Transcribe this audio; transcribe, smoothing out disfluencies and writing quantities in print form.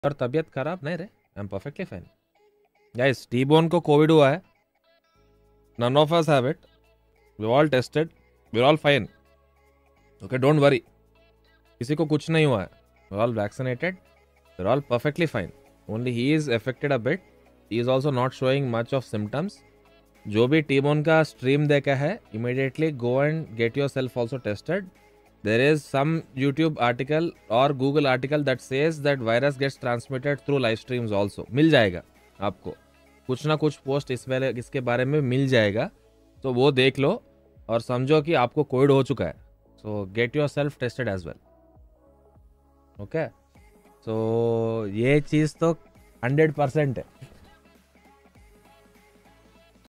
और तबीयत खराब नहीं रे, I am perfectly fine guys. T bone को कोविड हुआ है, none of us have it, we all tested, we all fine, okay don't worry, किसी को कुछ नहीं हुआ है, we all vaccinated, we all perfectly fine, only he is affected a bit, he is also not showing much of symptoms. जो भी T bone का stream देखा है, immediately go and get your self also tested. There is some YouTube article or Google article that says that virus gets transmitted through live streams also. मिल जाएगा आपको, कुछ ना कुछ पोस्ट इसके बारे में मिल जाएगा, तो वो देख लो और समझो कि आपको कोविड हो चुका है। So get yourself tested as well, okay. So ये चीज़ तो 100% है।